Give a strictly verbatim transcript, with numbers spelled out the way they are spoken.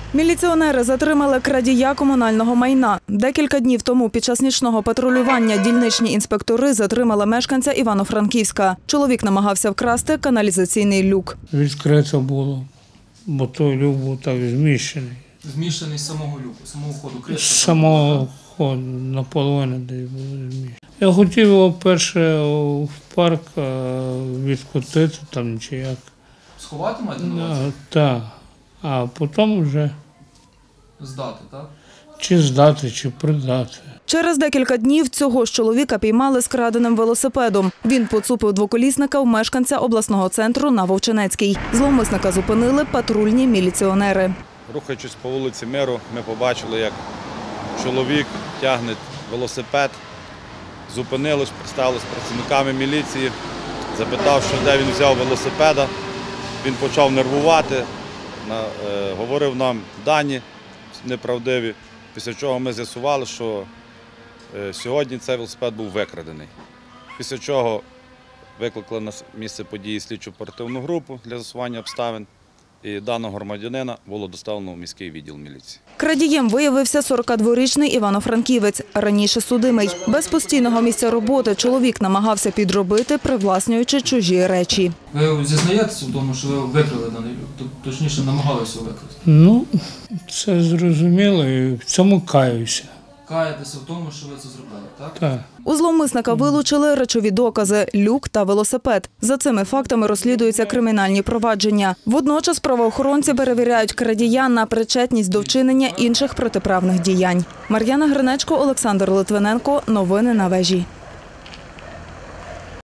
Міліціонери затримали крадія комунального майна. Декілька днів тому під час нічного патрулювання дільничні інспектори затримали мешканця Івано-Франківська. Чоловік намагався вкрасти каналізаційний люк. Відкрито було, бо той люк був так зміщений. Зміщений з самого люку, з самого ходу? З самого ходу, наполовину десь було зміщений. Я хотів його перше в парк відкотити там чи як. Сховати маєте на увазі? Так, а потім вже здати, так? Чи здати, чи придати. Через декілька днів цього ж чоловіка піймали з краденим велосипедом. Він поцупив двоколісника в мешканця обласного центру на Вовчинецькій. Зловмисника зупинили патрульні міліціонери. Рухаючись по вулиці Миру, ми побачили, як чоловік тягне велосипед. Зупинились, представились працівниками міліції, запитавши, де він взяв велосипеда. Він почав нервувати, говорив нам дані неправдиві, після чого ми з'ясували, що сьогодні цей велосипед був викрадений. Після чого викликали на місце події слідчу оперативну групу для з'ясування обставин. І даного громадянина було доставлено в міський відділ міліції. Крадієм виявився сорокадворічний івано-франківець, раніше судимий. Без постійного місця роботи чоловік намагався підробити, привласнюючи чужі речі. Ви зізнаєтеся в тому, що ви викрали даний люк? Точніше, намагалися викрасти? Ну, це зрозуміло і в цьому каюся. Каєтеся в тому, що ви це зробили, так? Так. У зловмисника вилучили речові докази – люк та велосипед. За цими фактами розслідуються кримінальні провадження. Водночас правоохоронці перевіряють крадія на причетність до вчинення інших протиправних діянь. Мар'яна Гринечко, Олександр Литвиненко. Новини на вежі.